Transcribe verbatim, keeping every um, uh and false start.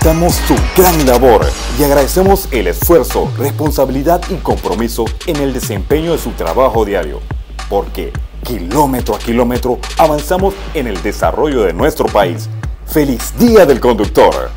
Resaltamos su gran labor y agradecemos el esfuerzo, responsabilidad y compromiso en el desempeño de su trabajo diario, porque kilómetro a kilómetro avanzamos en el desarrollo de nuestro país. ¡Feliz Día del Conductor!